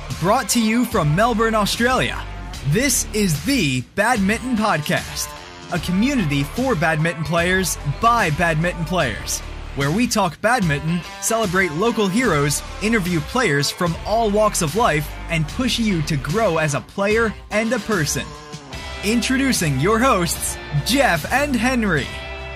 Brought to you from Melbourne, Australia. This is the Badminton Podcast, a community for badminton players by badminton players, where we talk badminton, celebrate local heroes, interview players from all walks of life, and push you to grow as a player and a person. Introducing your hosts, Jeff and Henry.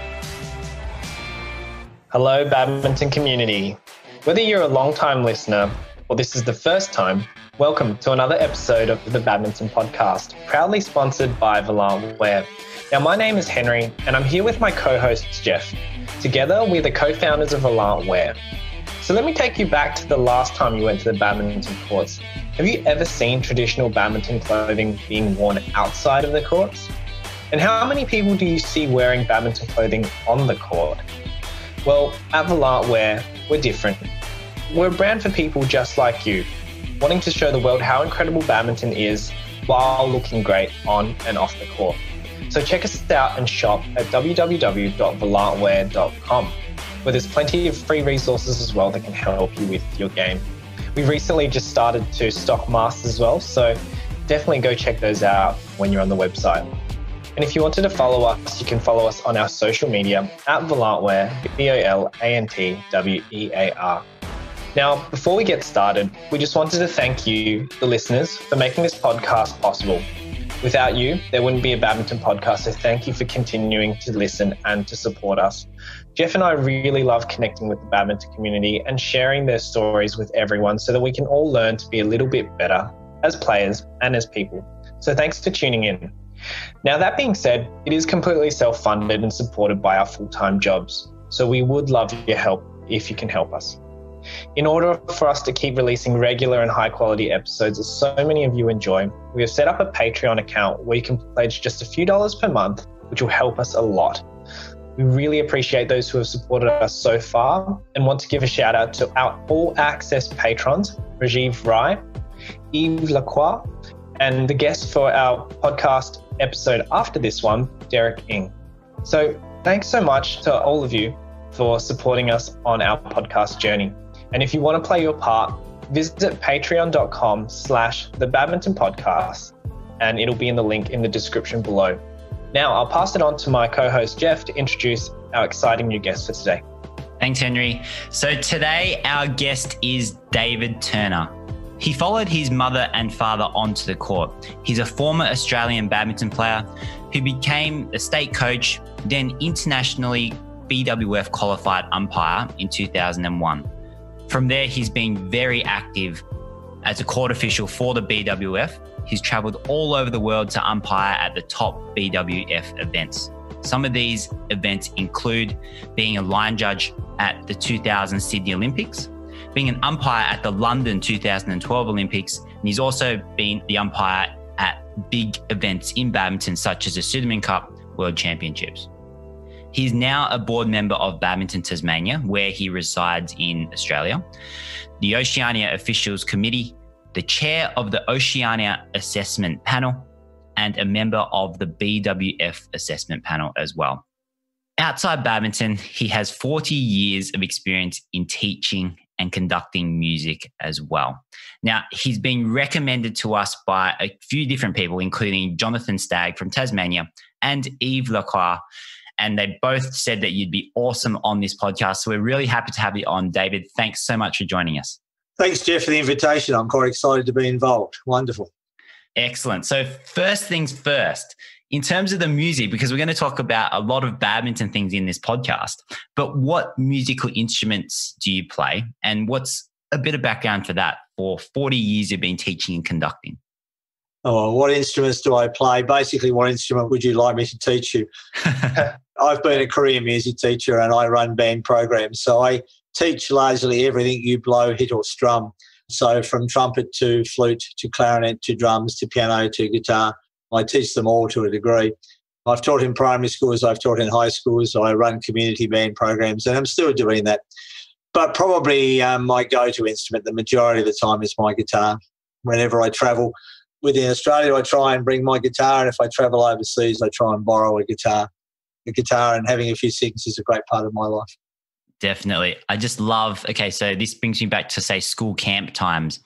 Hello, badminton community. Whether you're a long-time listener or this is the first time, welcome to another episode of the Badminton Podcast, proudly sponsored by Volant Wear. Now, my name is Henry, and I'm here with my co-host, Jeff. Together, we're the co-founders of Volant Wear. So let me take you back to the last time you went to the badminton courts. Have you ever seen traditional badminton clothing being worn outside of the courts? And how many people do you see wearing badminton clothing on the court? Well, at Volant Wear, we're different. We're a brand for people just like you, wanting to show the world how incredible badminton is while looking great on and off the court. So check us out and shop at www.volantwear.com, where there's plenty of free resources as well that can help you with your game. We've recently just started to stock masks as well, so definitely go check those out when you're on the website. And if you wanted to follow us, you can follow us on our social media at Volantwear, VOLANTWEAR. Now, before we get started, we just wanted to thank you, the listeners, for making this podcast possible. Without you, there wouldn't be a badminton podcast, so thank you for continuing to listen and to support us. Jeff and I really love connecting with the badminton community and sharing their stories with everyone so that we can all learn to be a little bit better as players and as people. So thanks for tuning in. Now, that being said, it is completely self-funded and supported by our full-time jobs, so we would love your help if you can help us. In order for us to keep releasing regular and high-quality episodes that so many of you enjoy, we have set up a Patreon account where you can pledge just a few dollars per month, which will help us a lot. We really appreciate those who have supported us so far and want to give a shout out to our all-access patrons, Rajiv Rai, Yves Lacroix, and the guest for our podcast episode after this one, Derek Ng. So thanks so much to all of you for supporting us on our podcast journey. And if you want to play your part, visit patreon.com/thebadmintonpodcast, and it'll be in the link in the description below. Now, I'll pass it on to my co-host, Jeff, to introduce our exciting new guest for today. Thanks, Henry. So today, our guest is David Turner. He followed his mother and father onto the court. He's a former Australian badminton player who became a state coach, then internationally BWF qualified umpire in 2001. From there, he's been very active as a court official for the BWF. He's travelled all over the world to umpire at the top BWF events. Some of these events include being a line judge at the 2000 Sydney Olympics, being an umpire at the London 2012 Olympics, and he's also been the umpire at big events in badminton such as the Sudirman Cup World Championships. He's now a board member of Badminton Tasmania, where he resides in Australia, the Oceania Officials Committee, the chair of the Oceania Assessment Panel, and a member of the BWF Assessment Panel as well. Outside badminton, he has 40 years of experience in teaching and conducting music as well. Now, he's been recommended to us by a few different people, including Jonathan Stagg from Tasmania and Yves Lacroix, and they both said that you'd be awesome on this podcast. So we're really happy to have you on, David. Thanks so much for joining us. Thanks, Jeff, for the invitation. I'm quite excited to be involved. Wonderful. Excellent. So first things first, in terms of the music, because we're going to talk about a lot of badminton things in this podcast, but what musical instruments do you play? And what's a bit of background for that for 40 years you've been teaching and conducting? Oh, what instruments do I play? Basically, what instrument would you like me to teach you? I've been a career music teacher and I run band programs. So I teach largely everything you blow, hit or strum. So from trumpet to flute to clarinet to drums to piano to guitar, I teach them all to a degree. I've taught in primary schools, I've taught in high schools, I run community band programs, and I'm still doing that. But probably my go-to instrument the majority of the time is my guitar. Whenever I travel within Australia, I try and bring my guitar, and if I travel overseas, I try and borrow a guitar. The guitar and having a few sings is a great part of my life. Definitely. I just love, okay, so this brings me back to, say, school camp times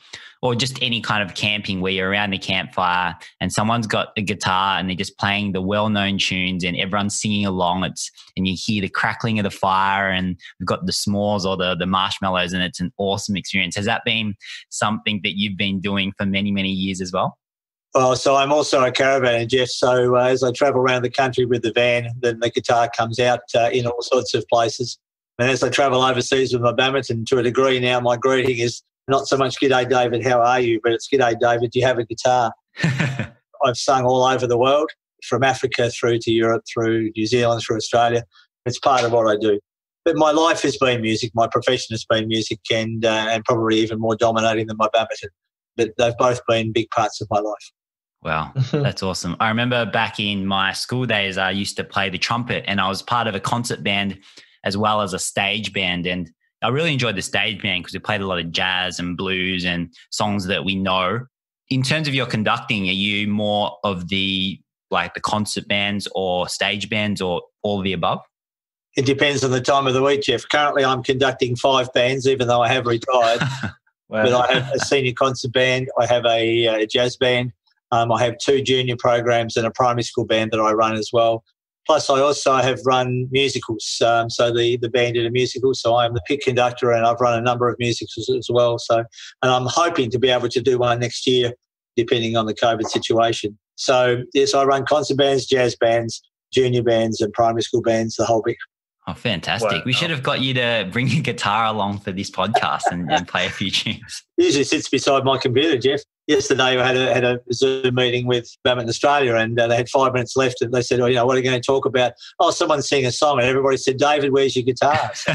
or just any kind of camping where you're around the campfire and someone's got a guitar and they're just playing the well-known tunes and everyone's singing along. And you hear the crackling of the fire and we've got the s'mores or the marshmallows, and it's an awesome experience. Has that been something that you've been doing for many, many years as well? Well, so I'm also a caravaner, Jeff. So as I travel around the country with the van, then the guitar comes out in all sorts of places. And as I travel overseas with my badminton, to a degree now, my greeting is not so much "G'day, David, how are you?" but it's "G'day, David, do you have a guitar?" I've sung all over the world, from Africa through to Europe, through New Zealand, through Australia. It's part of what I do. But my life has been music. My profession has been music, and probably even more dominating than my badminton. But they've both been big parts of my life. Wow, that's awesome. I remember back in my school days, I used to play the trumpet, and I was part of a concert band as well as a stage band. And I really enjoyed the stage band because we played a lot of jazz and blues and songs that we know. In terms of your conducting, are you more of the concert bands or stage bands or all of the above? It depends on the time of the week, Jeff. Currently, I'm conducting 5 bands, even though I have retired. Wow. But I have a senior concert band. I have a jazz band. I have 2 junior programs and a primary school band that I run as well. Plus, I also have run musicals. So the band did a musical, so I'm the pit conductor, and I've run a number of musicals as well. So, and I'm hoping to be able to do one next year, depending on the COVID situation. So, yes, I run concert bands, jazz bands, junior bands, and primary school bands, the whole bit. Oh, fantastic. Wow. We should have got you to bring your guitar along for this podcast and play a few tunes. Usually sits beside my computer, Jeff. Yesterday I had a Zoom meeting with Badminton Australia, and they had 5 minutes left, and they said, what are you going to talk about? Oh, someone sing a song, and everybody said, David, where's your guitar? So,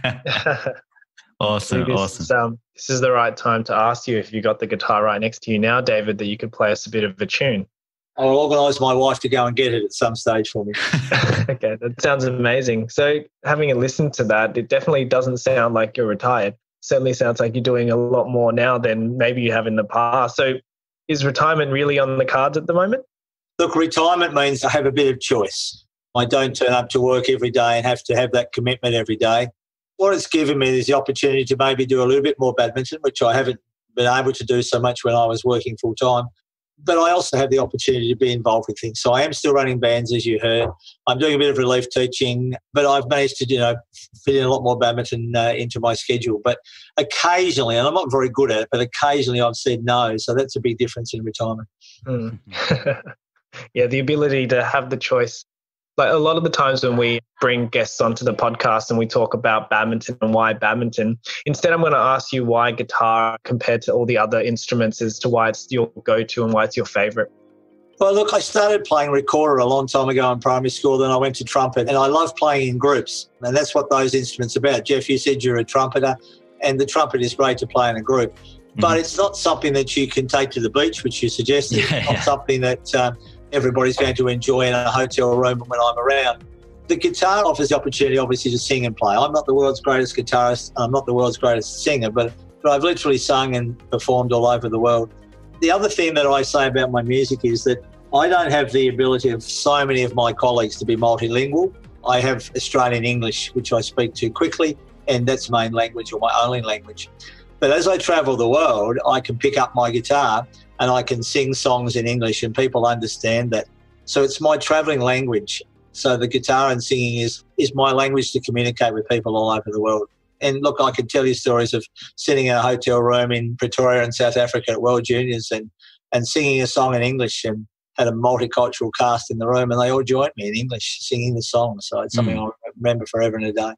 Awesome. This is the right time to ask you if you got the guitar right next to you now, David, that you could play us a bit of a tune. I'll organise my wife to go and get it at some stage for me. Okay, that sounds amazing. So having a listen to that, it definitely doesn't sound like you're retired. Certainly sounds like you're doing a lot more now than maybe you have in the past. So is retirement really on the cards at the moment? Look, retirement means I have a bit of choice. I don't turn up to work every day and have to have that commitment every day. What it's given me is the opportunity to maybe do a little bit more badminton, which I haven't been able to do so much when I was working full time. But I also have the opportunity to be involved with things. So I am still running bands, as you heard. I'm doing a bit of relief teaching, but I've managed to, fit in a lot more badminton into my schedule. But occasionally, and I'm not very good at it, but occasionally I've said no. So that's a big difference in retirement. Yeah, the ability to have the choice. Like a lot of the times when we bring guests onto the podcast and we talk about badminton and why badminton, instead I'm going to ask you why guitar compared to all the other instruments as to why it's your go-to and why it's your favourite. Well, look, I started playing recorder a long time ago in primary school. Then I went to trumpet, and I love playing in groups. And that's what those instruments are about. Jeff, you said you're a trumpeter, and the trumpet is great to play in a group. Mm-hmm. But it's not something that you can take to the beach, which you suggested. It's not something that everybody's going to enjoy in a hotel room when I'm around. The guitar offers the opportunity, obviously, to sing and play. I'm not the world's greatest guitarist. I'm not the world's greatest singer, but I've literally sung and performed all over the world. The other thing that I say about my music is that I don't have the ability of so many of my colleagues to be multilingual. I have Australian English, which I speak to quickly, and that's main language or my only language. But as I travel the world, I can pick up my guitar and I can sing songs in English, and people understand that. So it's my travelling language. So the guitar and singing is my language to communicate with people all over the world. And look, I can tell you stories of sitting in a hotel room in Pretoria in South Africa at World Juniors and singing a song in English, and had a multicultural cast in the room, and they all joined me in English singing the song. So it's something I remember forever and a day.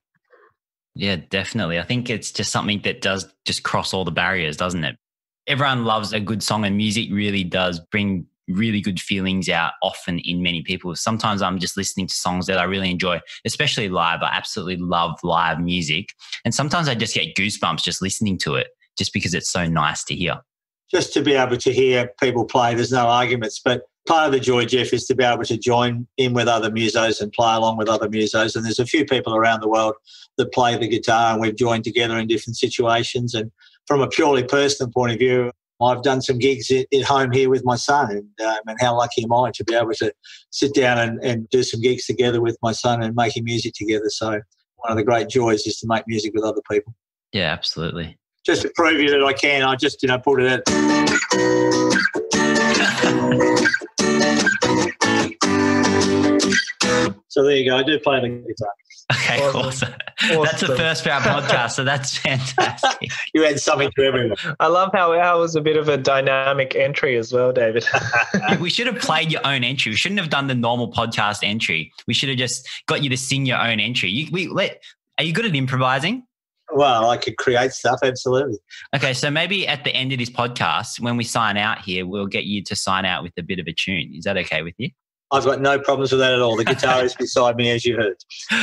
Yeah, definitely. I think it's just something that does just cross all the barriers, doesn't it? Everyone loves a good song, and music really does bring really good feelings out often in many people. Sometimes I'm just listening to songs that I really enjoy, especially live. I absolutely love live music. And sometimes I just get goosebumps just listening to it, just because it's so nice to hear. Just to be able to hear people play, there's no arguments, but part of the joy, Jeff, is to be able to join in with other musos and play along with other musos. And there's a few people around the world that play the guitar, and we've joined together in different situations. And from a purely personal point of view, I've done some gigs at home here with my son, and how lucky am I to be able to sit down and do some gigs together with my son and making music together. So one of the great joys is to make music with other people. Yeah, absolutely. Just to prove you that I can, I just, put it in. So there you go. I do play the guitar. Okay, awesome. That's the first for our podcast, so that's fantastic. You add something to everyone. I love how it was a bit of a dynamic entry as well, David. We should have played your own entry. We shouldn't have done the normal podcast entry. We should have just got you to sing your own entry. Are you good at improvising? Well, I could create stuff, absolutely. Okay, so maybe at the end of this podcast, when we sign out here, we'll get you to sign out with a bit of a tune. Is that okay with you? I've got no problems with that at all. The guitar is beside me, as you heard.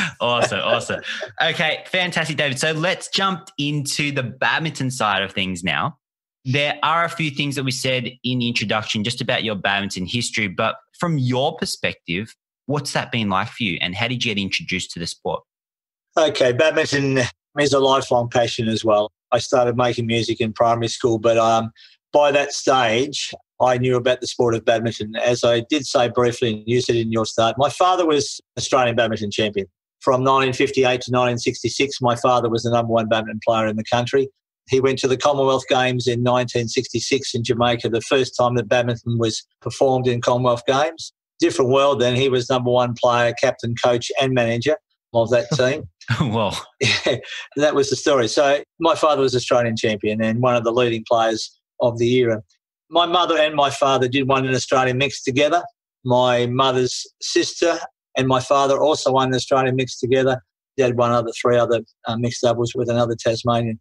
Awesome. Okay, fantastic, David. So let's jump into the badminton side of things now. There are a few things that we said in the introduction just about your badminton history, but from your perspective, what's that been like for you and how did you get introduced to the sport? Okay, badminton is a lifelong passion as well. I started making music in primary school, but by that stage, I knew about the sport of badminton. As I did say briefly, and you said in your start, my father was Australian badminton champion. From 1958 to 1966, my father was the number one badminton player in the country. He went to the Commonwealth Games in 1966 in Jamaica, the first time that badminton was performed in Commonwealth Games. Different world then. He was number one player, captain, coach and manager of that team. Well, that was the story. So my father was Australian champion and one of the leading players of the era. My mother and my father did won an Australian mix together. My mother's sister and my father also won an Australian mix together. They had three other mixed doubles with another Tasmanian.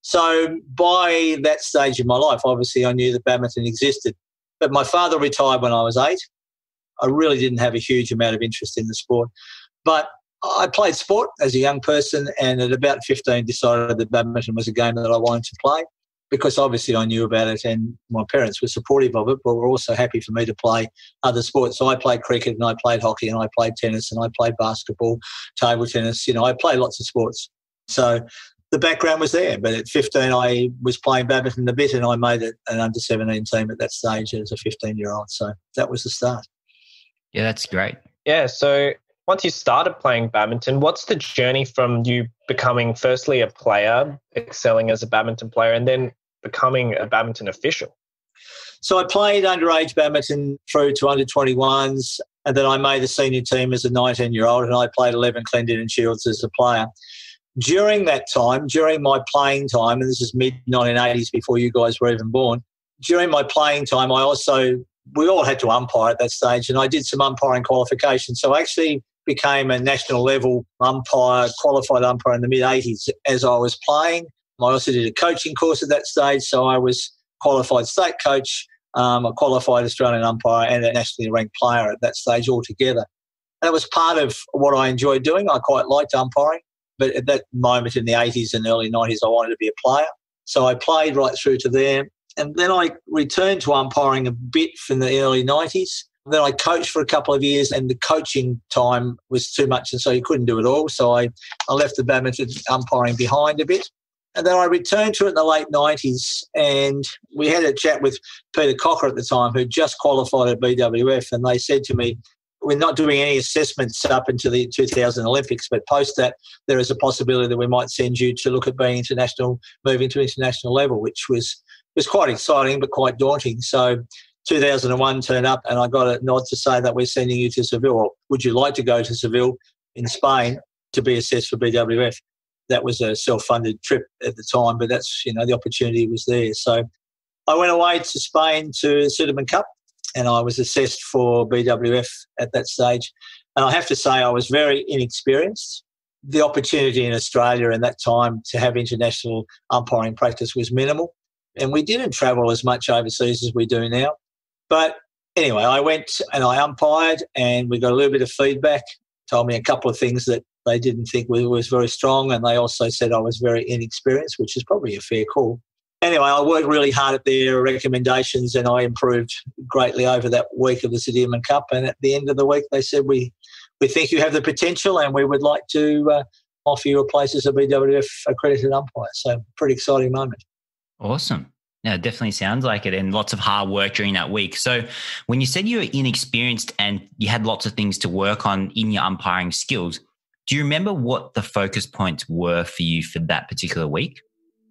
So by that stage of my life, obviously I knew that badminton existed. But my father retired when I was 8. I really didn't have a huge amount of interest in the sport. But I played sport as a young person and at about 15 decided that badminton was a game that I wanted to play because obviously I knew about it and my parents were supportive of it, but were also happy for me to play other sports. So I played cricket and I played hockey and I played tennis and I played basketball, table tennis. I played lots of sports. So the background was there. But at 15, I was playing badminton a bit and I made it an under-17 team at that stage as a 15-year-old. So that was the start. Yeah, that's great. Yeah, so once you started playing badminton, what's the journey from you becoming firstly a player, excelling as a badminton player, and then becoming a badminton official? So I played underage badminton through to under-21s, and then I made the senior team as a 19-year-old, and I played 11 Clendenin Shields as a player. During that time, during my playing time, and this is mid-1980s before you guys were even born, during my playing time, we all had to umpire at that stage, and I did some umpiring qualifications. So I actually became a national level umpire, qualified umpire in the mid-80s as I was playing. I also did a coaching course at that stage, so I was qualified state coach, a qualified Australian umpire and a nationally ranked player at that stage altogether. And it was part of what I enjoyed doing. I quite liked umpiring, but at that moment in the 80s and early 90s, I wanted to be a player. So I played right through to there. And then I returned to umpiring a bit from the early 90s. Then I coached for a couple of years and the coaching time was too much and so you couldn't do it all. So I left the badminton umpiring behind a bit. And then I returned to it in the late 90s and we had a chat with Peter Cocker at the time who just qualified at BWF and they said to me, we're not doing any assessments up into the 2000 Olympics, but post that there is a possibility that we might send you to look at being international, moving to international level, which was quite exciting but quite daunting. So 2001 turned up and I got a nod to say that we're sending you to Seville. Or would you like to go to Seville in Spain to be assessed for BWF? That was a self-funded trip at the time, but that's, the opportunity was there. So I went away to Spain to the Sudirman Cup and I was assessed for BWF at that stage. And I have to say I was very inexperienced. The opportunity in Australia in that time to have international umpiring practice was minimal. And we didn't travel as much overseas as we do now. But anyway, I went and I umpired and we got a little bit of feedback, told me a couple of things that they didn't think was very strong. And they also said I was very inexperienced, which is probably a fair call. Anyway, I worked really hard at their recommendations and I improved greatly over that week of the Sudirman Cup. And at the end of the week, they said, we think you have the potential and we would like to offer you a place as a BWF accredited umpire. So pretty exciting moment. Awesome. Yeah, it definitely sounds like it and lots of hard work during that week. So when you said you were inexperienced and you had lots of things to work on in your umpiring skills, do you remember what the focus points were for you for that particular week?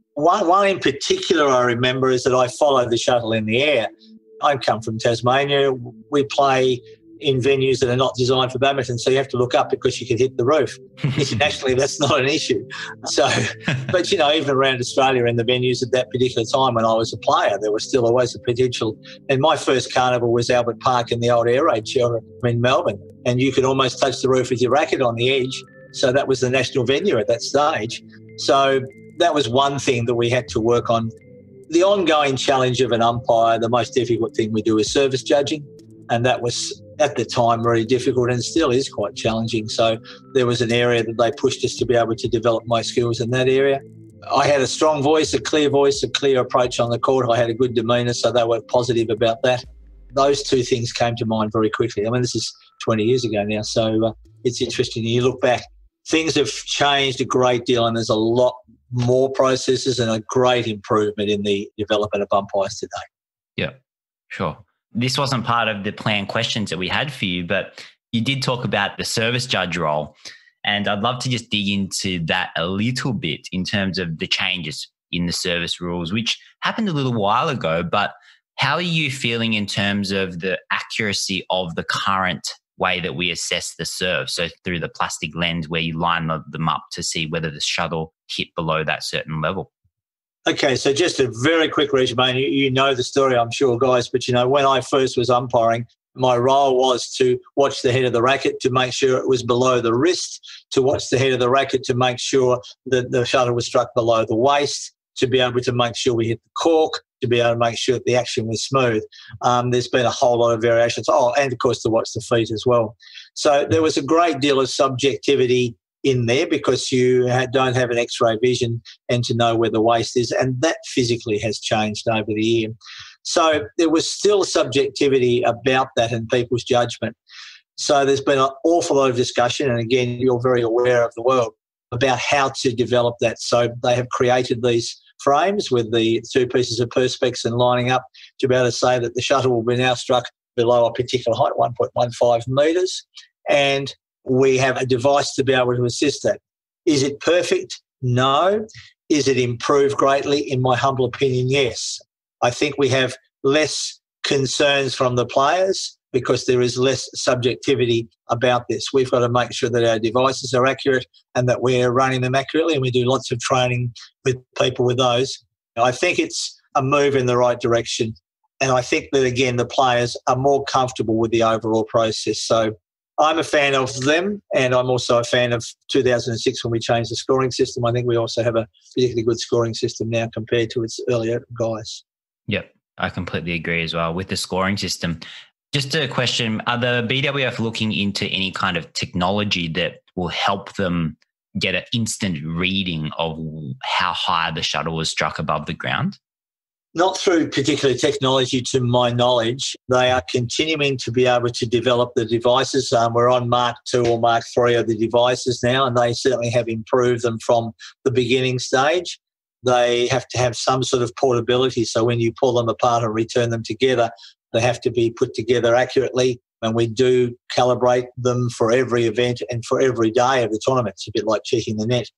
One in particular I remember is that I followed the shuttle in the air. I come from Tasmania. We play in venues that are not designed for badminton, so you have to look up because you could hit the roof. Internationally, that's not an issue. So, but, even around Australia in the venues at that particular time when I was a player, there was still always the potential. And my first carnival was Albert Park in the old Air Raid Shelter in Melbourne, and you could almost touch the roof with your racket on the edge. So that was the national venue at that stage. So that was one thing that we had to work on. The ongoing challenge of an umpire, the most difficult thing we do is service judging. And that was, at the time, really difficult and still is quite challenging. So there was an area that they pushed us to be able to develop my skills in that area. I had a strong voice, a clear approach on the court. I had a good demeanour, so they were positive about that. Those two things came to mind very quickly. I mean, this is 20 years ago now, so it's interesting. You look back, things have changed a great deal and there's a lot more processes and a great improvement in the development of umpires today. Yeah, sure. This wasn't part of the planned questions that we had for you, but you did talk about the service judge role. And I'd love to just dig into that a little bit in terms of the changes in the service rules, which happened a little while ago. But how are you feeling in terms of the accuracy of the current way that we assess the serve? So through the plastic lens where you line them up to see whether the shuttle hit below that certain level. Okay, so just a very quick resume. You know the story, I'm sure, guys, but, when I first was umpiring, my role was to watch the head of the racket to make sure it was below the wrist, to watch the head of the racket to make sure that the shuttle was struck below the waist, to be able to make sure we hit the cork, to be able to make sure that the action was smooth. There's been a whole lot of variations. Oh, and, of course, to watch the feet as well. So there was a great deal of subjectivity in there because you don't have an X-ray vision and to know where the waist is, and that physically has changed over the year. So there was still subjectivity about that and people's judgment. So there's been an awful lot of discussion, and again, you're very aware of the world, about how to develop that. So they have created these frames with the two pieces of perspex and lining up to be able to say that the shuttle will be now struck below a particular height, 1.15 metres, and we have a device to be able to assist that. Is it perfect? No. Is it improved greatly? In my humble opinion, yes. I think we have less concerns from the players because there is less subjectivity about this. We've got to make sure that our devices are accurate and that we're running them accurately, and we do lots of training with people with those. I think it's a move in the right direction, and I think that, again, the players are more comfortable with the overall process. So I'm a fan of them, and I'm also a fan of 2006 when we changed the scoring system. I think we also have a particularly good scoring system now compared to its earlier guys. Yep, I completely agree as well with the scoring system. Just a question, are the BWF looking into any kind of technology that will help them get an instant reading of how high the shuttle was struck above the ground? Not through particular technology to my knowledge. They are continuing to be able to develop the devices. We're on Mark 2 or Mark 3 of the devices now, and they certainly have improved them from the beginning stage. They have to have some sort of portability, so when you pull them apart and return them together, they have to be put together accurately, and we do calibrate them for every event and for every day of the tournament. It's a bit like checking the net.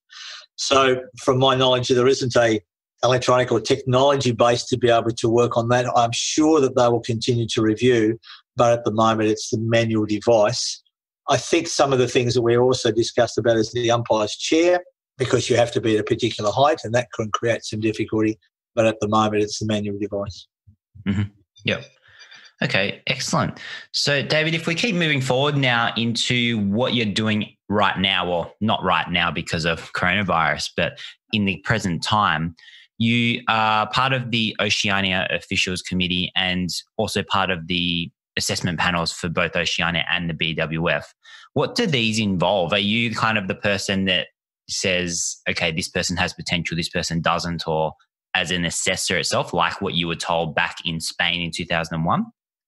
So from my knowledge, there isn't a electronic or technology base to be able to work on that. I'm sure that they will continue to review, but at the moment it's the manual device. I think some of the things that we also discussed about is the umpire's chair, because you have to be at a particular height and that can create some difficulty, but at the moment it's the manual device. Mm-hmm. Yep. Okay, excellent. So, David, if we keep moving forward now into what you're doing right now, or not right now because of coronavirus, but in the present time, you are part of the Oceania Officials Committee and also part of the assessment panels for both Oceania and the BWF. What do these involve? Are you kind of the person that says, okay, this person has potential, this person doesn't, or as an assessor itself, like what you were told back in Spain in 2001?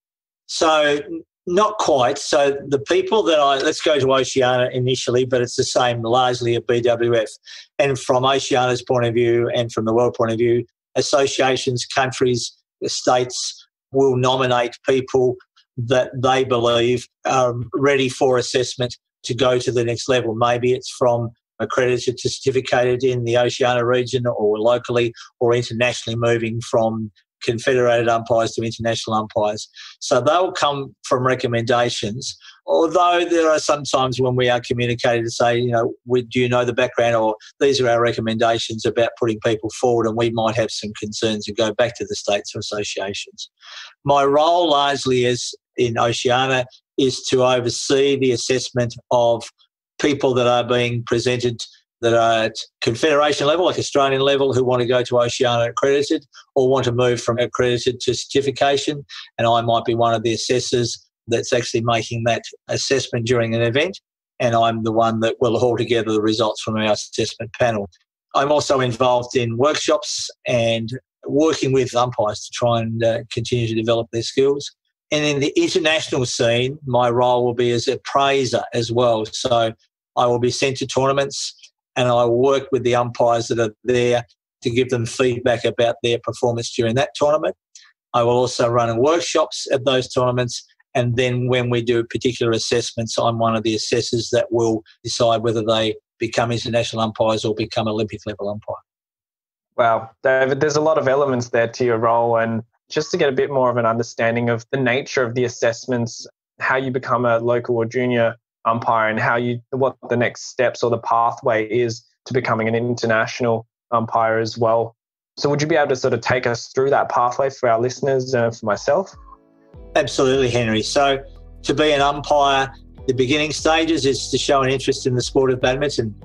So not quite. So the people that let's go to Oceania initially, but it's the same largely at BWF. And from Oceania's point of view and from the world point of view, associations, countries, states will nominate people that they believe are ready for assessment to go to the next level. Maybe it's from accredited to certificated in the Oceania region or locally or internationally, moving from confederated umpires to international umpires. So they'll come from recommendations, although there are some times when we are communicated to say, do you know the background, or these are our recommendations about putting people forward, and we might have some concerns and go back to the states or associations. My role largely is in Oceania is to oversee the assessment of people that are being presented that are at confederation level, like Australian level, who want to go to Oceania accredited or want to move from accredited to certification. And I might be one of the assessors that's actually making that assessment during an event. And I'm the one that will haul together the results from our assessment panel. I'm also involved in workshops and working with umpires to try and continue to develop their skills. And in the international scene, my role will be as a praiser as well. So I will be sent to tournaments and I will work with the umpires that are there to give them feedback about their performance during that tournament. I will also run workshops at those tournaments. And then when we do particular assessments, I'm one of the assessors that will decide whether they become international umpires or become Olympic level umpire. Wow, David, there's a lot of elements there to your role. And just to get a bit more of an understanding of the nature of the assessments, how you become a local or junior umpire, and what the next steps or the pathway is to becoming an international umpire as well. So would you be able to sort of take us through that pathway for our listeners and for myself? Absolutely, Henry. So to be an umpire, the beginning stages is to show an interest in the sport of badminton.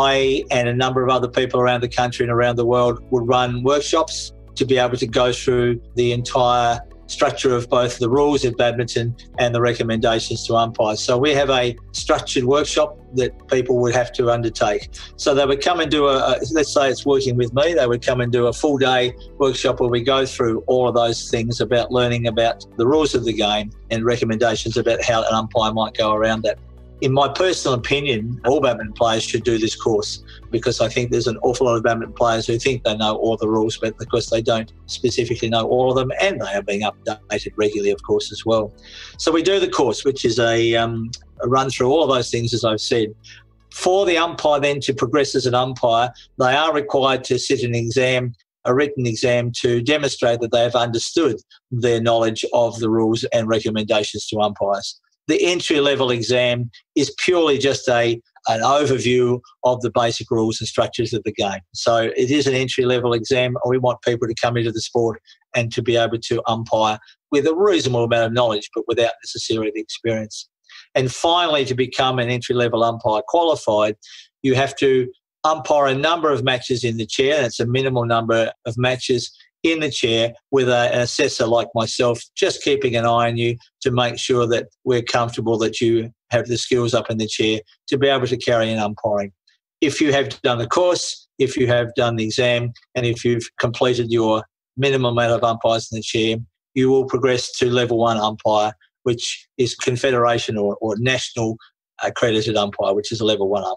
I and a number of other people around the country and around the world would run workshops to be able to go through the entire structure of both the rules of badminton and the recommendations to umpires. So we have a structured workshop that people would have to undertake. So they would come and do let's say it's working with me, they would come and do a full day workshop where we go through all of those things about learning about the rules of the game and recommendations about how an umpire might go around that. In my personal opinion, all badminton players should do this course, because I think there's an awful lot of badminton players who think they know all the rules, but of course they don't specifically know all of them, and they are being updated regularly, of course, as well. So we do the course, which is a run through all of those things, as I've said. For the umpire then to progress as an umpire, they are required to sit an exam, a written exam, to demonstrate that they have understood their knowledge of the rules and recommendations to umpires. The entry-level exam is purely just an overview of the basic rules and structures of the game. So it is an entry-level exam. We want people to come into the sport and to be able to umpire with a reasonable amount of knowledge, but without necessarily the experience. And finally, to become an entry-level umpire qualified, you have to umpire a number of matches in the chair. That's a minimal number of matches in the chair with an assessor like myself, just keeping an eye on you to make sure that we're comfortable that you have the skills up in the chair to be able to carry in umpiring. If you have done the course, if you have done the exam, and if you've completed your minimum amount of umpires in the chair, you will progress to level 1 umpire, which is confederation or national accredited umpire, which is a level 1 umpire.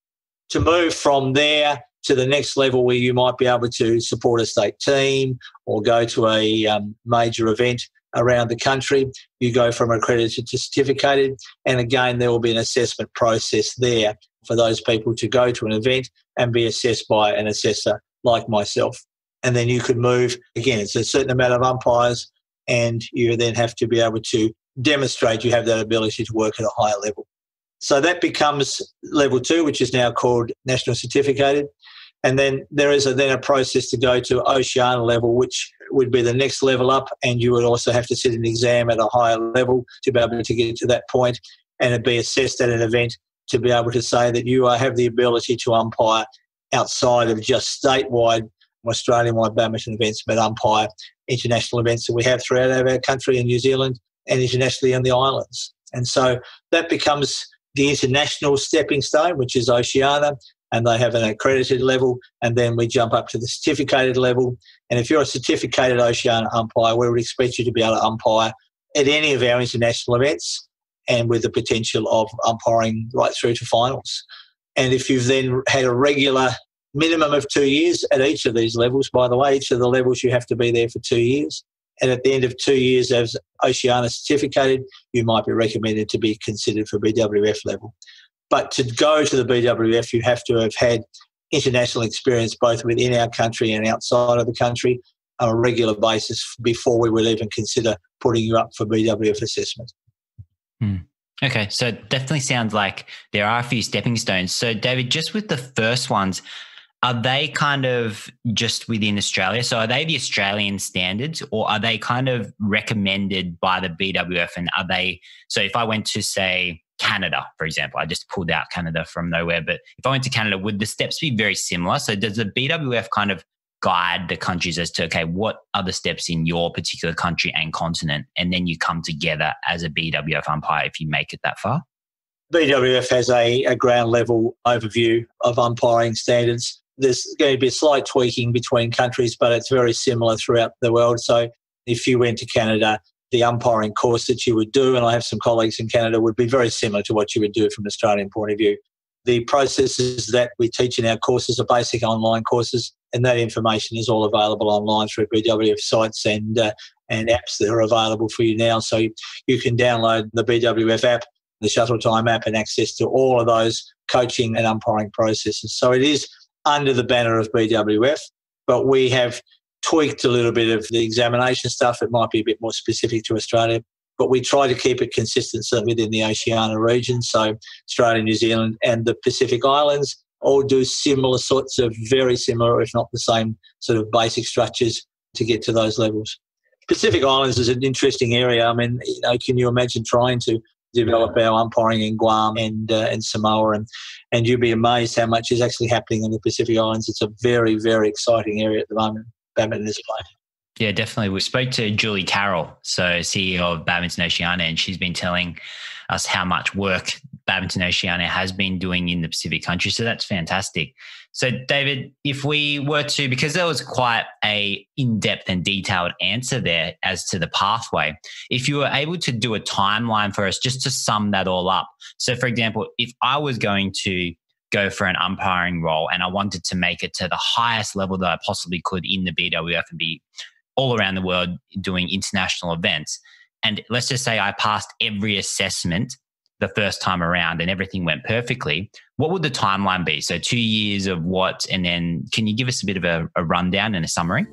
To move from there to the next level, where you might be able to support a state team or go to a major event around the country, you go from accredited to certificated. And again, there will be an assessment process there for those people to go to an event and be assessed by an assessor like myself. And then you could move, again, it's a certain amount of umpires, and you then have to be able to demonstrate you have that ability to work at a higher level. So that becomes level 2, which is now called national certificated. And then there is a process to go to Oceania level, which would be the next level up, and you would also have to sit an exam at a higher level to be able to get to that point, and it'd be assessed at an event to be able to say that you have the ability to umpire outside of just statewide Australian-wide badminton events, but umpire international events that we have throughout our country in New Zealand and internationally in the islands. And so that becomes the international stepping stone, which is Oceania, and they have an accredited level, and then we jump up to the certificated level. And if you're a certificated Oceania umpire, we would expect you to be able to umpire at any of our international events, and with the potential of umpiring right through to finals. And if you've then had a regular minimum of 2 years at each of these levels, by the way, each of the levels you have to be there for 2 years. And at the end of 2 years as Oceania certificated, you might be recommended to be considered for BWF level. But to go to the BWF, you have to have had international experience both within our country and outside of the country on a regular basis before we would even consider putting you up for BWF assessment. Okay, so it definitely sounds like there are a few stepping stones. So, David, just with the first ones, are they kind of just within Australia? So are they the Australian standards, or are they kind of recommended by the BWF? And are they, so if I went to, say, Canada, for example, I just pulled out Canada from nowhere, but if I went to Canada, would the steps be very similar? So does the BWF kind of guide the countries as to, okay, what are the steps in your particular country and continent? And then you come together as a BWF umpire if you make it that far? BWF has a ground level overview of umpiring standards. There's going to be a slight tweaking between countries, but it's very similar throughout the world. So if you went to Canada, the umpiring course that you would do, and I have some colleagues in Canada, would be very similar to what you would do from an Australian point of view. The processes that we teach in our courses are basic online courses, and that information is all available online through BWF sites and apps that are available for you now. So you can download the BWF app, the Shuttle Time app, and access to all of those coaching and umpiring processes. So it is under the banner of BWF, but we have tweaked a little bit of the examination stuff. It might be a bit more specific to Australia, but we try to keep it consistent within the Oceania region. So Australia, New Zealand and the Pacific Islands all do similar sorts of, very similar, if not the same sort of basic structures to get to those levels. Pacific Islands is an interesting area. I mean, can you imagine trying to develop our umpiring in Guam and Samoa, and you'd be amazed how much is actually happening in the Pacific Islands. It's a very, very exciting area at the moment. Badminton is playing. Yeah, definitely. We spoke to Julie Carroll, so CEO of Badminton Oceania, and she's been telling us how much work Badminton Oceania has been doing in the Pacific countries. So that's fantastic. So, David, if we were to, because there was quite a in-depth and detailed answer there as to the pathway, if you were able to do a timeline for us just to sum that all up. So, for example, if I was going to go for an umpiring role and I wanted to make it to the highest level that I possibly could in the BWF and be all around the world doing international events, and let's just say I passed every assessment the first time around and everything went perfectly, what would the timeline be? So 2 years of what? And then can you give us a bit of a rundown and a summary?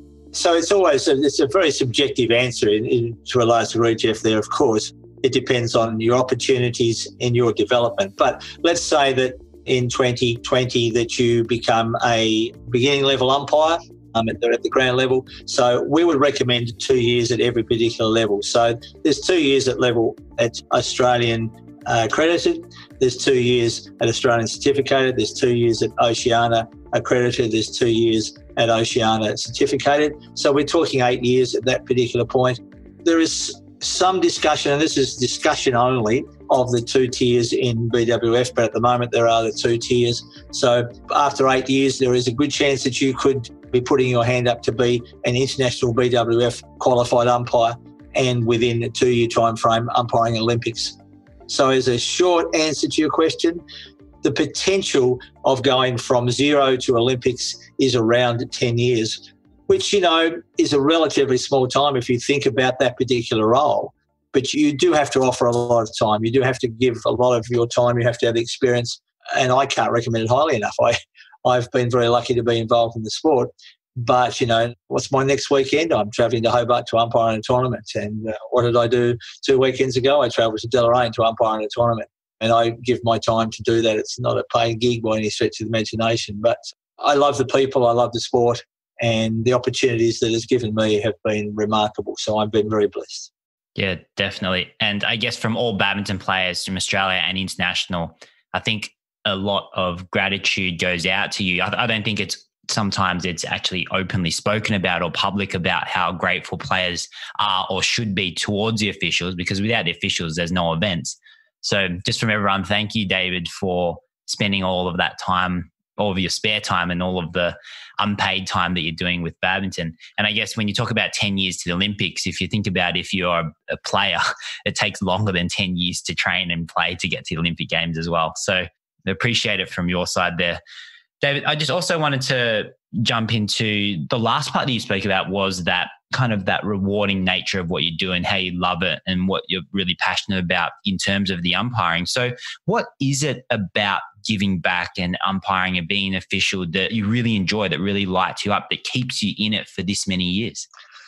So it's a very subjective answer to a large degree, Jeff, there, of course. It depends on your opportunities in your development. But let's say that in 2020 that you become a beginning level umpire at the ground level. So we would recommend 2 years at every particular level. So there's 2 years at level at Australian accredited, there's 2 years at Australian certificated, there's 2 years at Oceania accredited, there's 2 years at Oceania certificated. So we're talking 8 years at that particular point. There is some discussion, and this is discussion only, of the 2 tiers in BWF, but at the moment there are the 2 tiers. So after 8 years, there is a good chance that you could be putting your hand up to be an international BWF qualified umpire, and within a 2-year time frame umpiring Olympics. So as a short answer to your question, the potential of going from 0 to Olympics is around 10 years, which, is a relatively small time if you think about that particular role. But you do have to offer a lot of time. You do have to give a lot of your time. You have to have the experience. And I can't recommend it highly enough. I've been very lucky to be involved in the sport. But, what's my next weekend? I'm travelling to Hobart to umpire in a tournament. And what did I do 2 weekends ago? I travelled to Deloraine to umpire in a tournament. And I give my time to do that. It's not a paid gig by any stretch of the imagination. But I love the people. I love the sport. And the opportunities that it's given me have been remarkable. So I've been very blessed. Yeah, definitely. And I guess from all badminton players from Australia and international, I think a lot of gratitude goes out to you. I don't think sometimes it's actually openly spoken about or public about how grateful players are or should be towards the officials, because without the officials, there's no events. So just from everyone, thank you, David, for spending all of that time, all of your spare time and all of the unpaid time that you're doing with badminton. And I guess when you talk about 10 years to the Olympics, if you think about if you're a player, it takes longer than 10 years to train and play to get to the Olympic Games as well. So I appreciate it from your side there. David, I just also wanted to jump into the last part that you spoke about, was that kind of that rewarding nature of what you do and how you love it and what you're really passionate about in terms of the umpiring. So what is it about giving back and umpiring and being an official that you really enjoy, that really lights you up, that keeps you in it for this many years?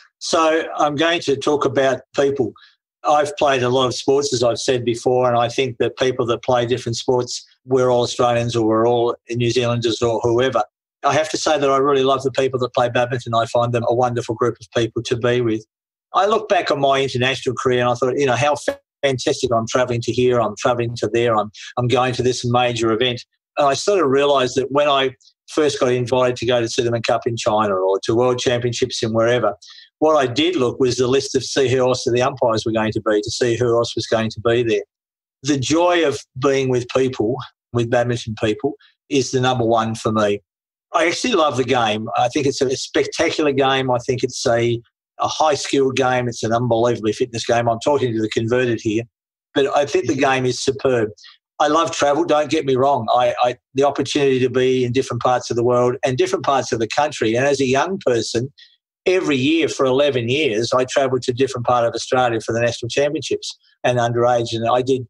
So I'm going to talk about people. I've played a lot of sports, as I've said before, and I think that people that play different sports, we're all Australians or we're all New Zealanders or whoever. I have to say that I really love the people that play badminton. I find them a wonderful group of people to be with. I look back on my international career and I thought, how fantastic. I'm travelling to here, I'm travelling to there, I'm going to this major event. And I sort of realised that when I first got invited to go to Sudirman Cup in China or to World Championships in wherever, what I did look was the list of see who else the umpires were going to be, to see who else was going to be there. The joy of being with people, with badminton people, is the number one for me. I actually love the game. I think it's a spectacular game. I think it's a high-skilled game. It's an unbelievably fitness game. I'm talking to the converted here. But I think the game is superb. I love travel, don't get me wrong. The opportunity to be in different parts of the world and different parts of the country. And as a young person, every year for 11 years, I travelled to a different part of Australia for the national championships and underage. And I did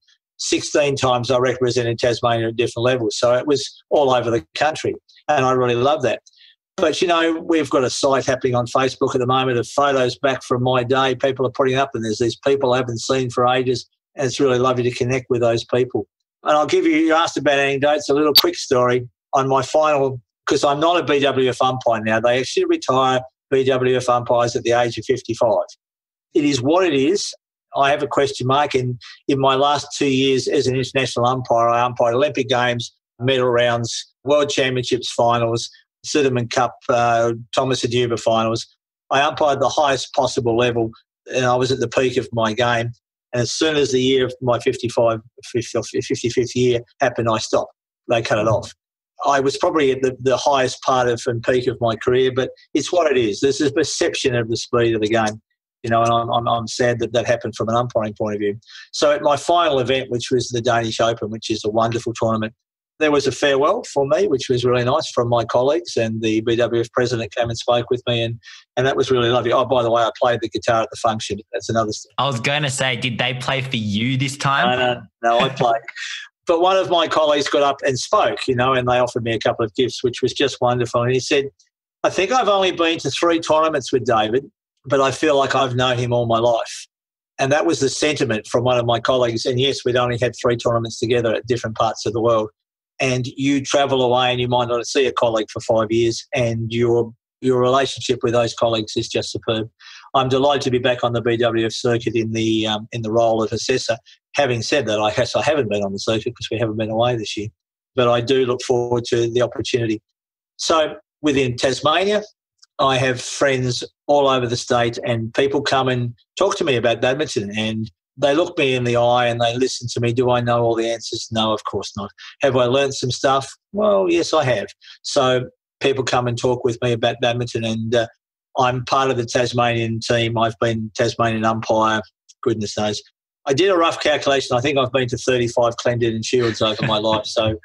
16 times I represented Tasmania at different levels. So it was all over the country. And I really love that. But, we've got a site happening on Facebook at the moment of photos back from my day. People are putting up, and there's these people I haven't seen for ages. And it's really lovely to connect with those people. And I'll give you asked about anecdotes, a little quick story on my final, because I'm not a BWF umpire now. They actually retire BWF umpires at the age of 55. It is what it is. I have a question mark. And in my last 2 years as an international umpire, I umpired Olympic Games, medal rounds, World Championships finals, Sudirman Cup, Thomas Aduba finals. I umpired the highest possible level, and I was at the peak of my game. And as soon as the year of my 55th year happened, I stopped. They cut it off. I was probably at the highest part of and peak of my career, but it's what it is. There's a perception of the speed of the game, and I'm sad that happened from an umpiring point of view. So at my final event, which was the Danish Open, which is a wonderful tournament, there was a farewell for me, which was really nice from my colleagues, and the BWF president came and spoke with me, and that was really lovely. Oh, by the way, I played the guitar at the function. That's another thing. I was going to say, did they play for you this time? No, I played. But one of my colleagues got up and spoke, and they offered me a couple of gifts, which was just wonderful. And he said, I think I've only been to 3 tournaments with David, but I feel like I've known him all my life. And that was the sentiment from one of my colleagues. And yes, we'd only had 3 tournaments together at different parts of the world. And you travel away and you might not see a colleague for 5 years, and your relationship with those colleagues is just superb. I'm delighted to be back on the BWF circuit in the role of assessor. Having said that, I haven't been on the circuit because we haven't been away this year, but I do look forward to the opportunity. So within Tasmania, I have friends all over the state, and people come and talk to me about badminton, and they look me in the eye and they listen to me. Do I know all the answers? No, of course not. Have I learned some stuff? Well, yes, I have. So people come and talk with me about badminton, and I'm part of the Tasmanian team. I've been Tasmanian umpire, goodness knows. I did a rough calculation. I think I've been to 35 Clendon and Shields over my life, so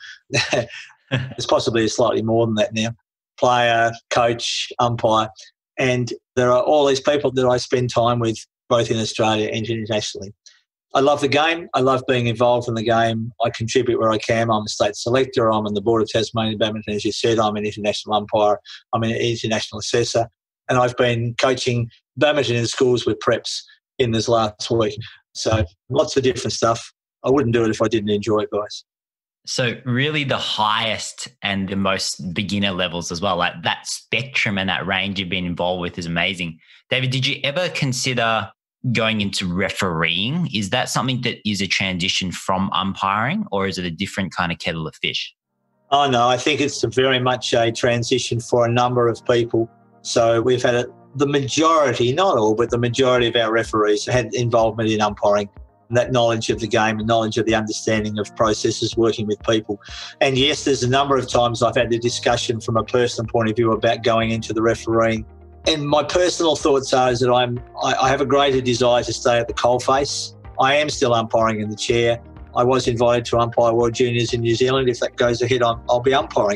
it's possibly slightly more than that now. Player, coach, umpire. And there are all these people that I spend time with, both in Australia and internationally. I love the game. I love being involved in the game. I contribute where I can. I'm a state selector. I'm on the board of Tasmanian Badminton, as you said. I'm an international umpire. I'm an international assessor. And I've been coaching badminton in schools with preps in this last week. So lots of different stuff. I wouldn't do it if I didn't enjoy it, guys. So really the highest and the most beginner levels as well, like that spectrum and that range you've been involved with is amazing. David, did you ever consider going into refereeing? Is that something that is a transition from umpiring, or is it a different kind of kettle of fish? Oh, no, I think it's very much a transition for a number of people. So we've had the majority, not all, but the majority of our referees had involvement in umpiring, and that knowledge of the game and knowledge of the understanding of processes working with people. And yes, there's a number of times I've had the discussion from a personal point of view about going into the refereeing. And my personal thoughts are is that I have a greater desire to stay at the coalface. I am still umpiring in the chair. I was invited to umpire World Juniors in New Zealand. If that goes ahead, I'll be umpiring.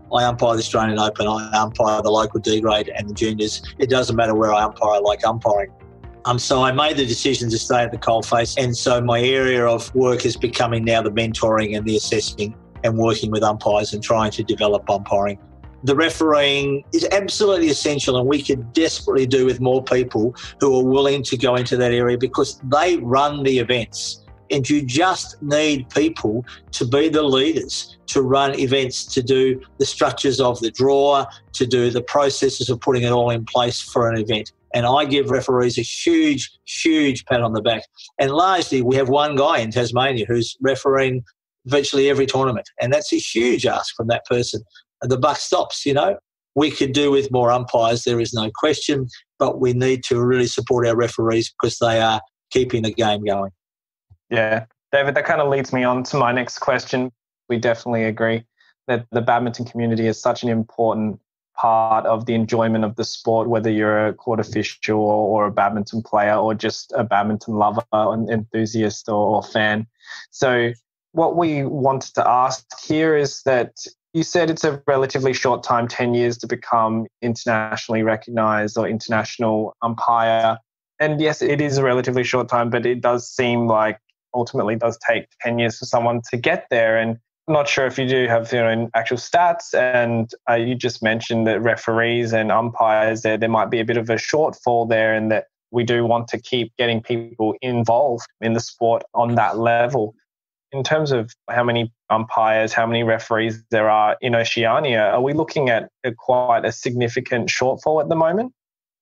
I umpire the Australian Open, I umpire the local D grade and the juniors. It doesn't matter where I umpire, I like umpiring. So I made the decision to stay at the coalface, and so my area of work is becoming now the mentoring and the assessing and working with umpires and trying to develop umpiring. The refereeing is absolutely essential, and we could desperately do with more people who are willing to go into that area because they run the events. And you just need people to be the leaders, to run events, to do the structures of the draw, to do the processes of putting it all in place for an event. And I give referees a huge, huge pat on the back. And largely, we have one guy in Tasmania who's refereeing virtually every tournament. And that's a huge ask from that person. The buck stops, We could do with more umpires, there is no question, but we need to really support our referees because they are keeping the game going. Yeah, David, that kind of leads me on to my next question. We definitely agree that the badminton community is such an important part of the enjoyment of the sport, whether you're a court official or a badminton player or just a badminton lover, an enthusiast or fan. So what we wanted to ask here is that you said it's a relatively short time, 10 years, to become internationally recognised or international umpire. And yes, it is a relatively short time, but it does seem like ultimately does take 10 years for someone to get there. And I'm not sure if you do have actual stats, and you just mentioned that referees and umpires, there might be a bit of a shortfall there, and that we do want to keep getting people involved in the sport on that level. In terms of how many umpires, how many referees there are in Oceania, are we looking at quite a significant shortfall at the moment?